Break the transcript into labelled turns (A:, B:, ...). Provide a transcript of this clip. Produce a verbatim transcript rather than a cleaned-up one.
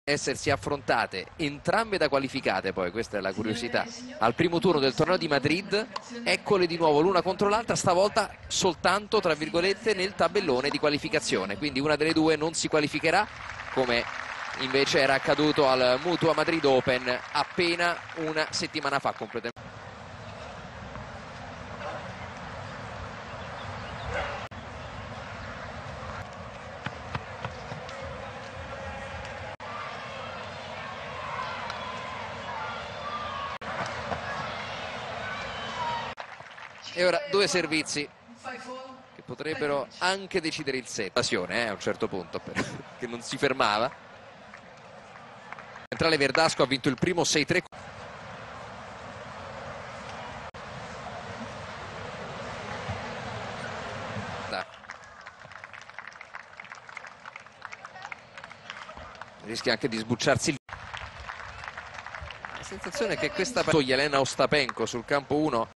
A: essersi affrontate entrambe da qualificate, poi questa è la curiosità, al primo turno del torneo di Madrid, eccole di nuovo l'una contro l'altra, stavolta soltanto tra virgolette nel tabellone di qualificazione, quindi una delle due non si qualificherà, come invece era accaduto al Mutua Madrid Open appena una settimana fa completamente. E ora due servizi che potrebbero anche decidere il set. Passione eh, a un certo punto, che non si fermava. Centrale Verdasco ha vinto il primo sei tre. Rischia anche di sbucciarsi. La sensazione è che questa Jelena Ostapenko sul campo uno